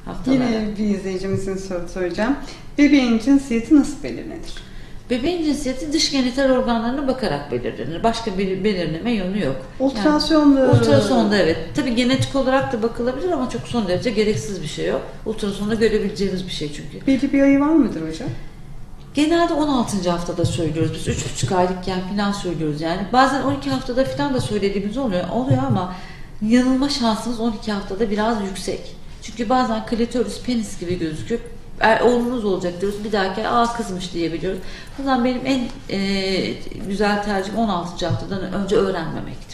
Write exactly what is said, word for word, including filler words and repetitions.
haftalara. Yine bir izleyicimizin soru soracağım. Bebeğin cinsiyeti nasıl belirlenir? Bebeğin cinsiyeti dış genital organlarına bakarak belirlenir. Başka bir belirleme yönü yok. Ultrasonda... Yani, ultrasonda evet. Tabii genetik olarak da bakılabilir ama çok son derece gereksiz bir şey yok. Ultrasonda görebileceğimiz bir şey çünkü. Belli bir ayı var mıdır hocam? Genelde on altıncı haftada söylüyoruz biz. üç buçuk aylıkken falan söylüyoruz yani. Bazen on iki haftada falan da söylediğimiz oluyor. Oluyor ama yanılma şansımız on iki haftada biraz yüksek. Çünkü bazen klitoris penis gibi gözüküp er, oğlunuz olacak diyoruz. Bir dahaki aa kızmış diyebiliyoruz. O yüzden benim en e, güzel tercihim on altıncı haftadan önce öğrenmemek.